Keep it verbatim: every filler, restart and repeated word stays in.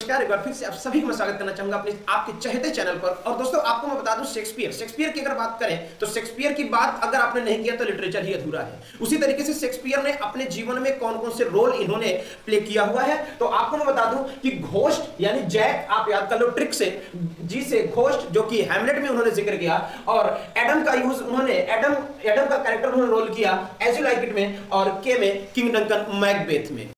नमस्कार, एक बार फिर से आप सभी को मैं स्वागत करना चाहूंगा अपने आपके चहेते चैनल पर। और दोस्तों आपको मैं बता दूं, शेक्सपियर शेक्सपियर की अगर बात करें तो शेक्सपियर की बात अगर आपने नहीं किया तो लिटरेचर ही अधूरा है। उसी तरीके से शेक्सपियर ने अपने जीवन में कौन कौन से रोल इन्होंने प्ले किया हुआ है, तो आपको मैं बता दूं कि घोस्ट यानी जैक, आप याद कर लो ट्रिक से जी से घोस्ट, जो कि हैमलेट में उन्होंने जिक्र किया, और एडम का यूज उन्होंने एडम एडम का कैरेक्टर उन्होंने रोल किया एज यू लाइक इट में, और के में किंग डंकन मैकबेथ में।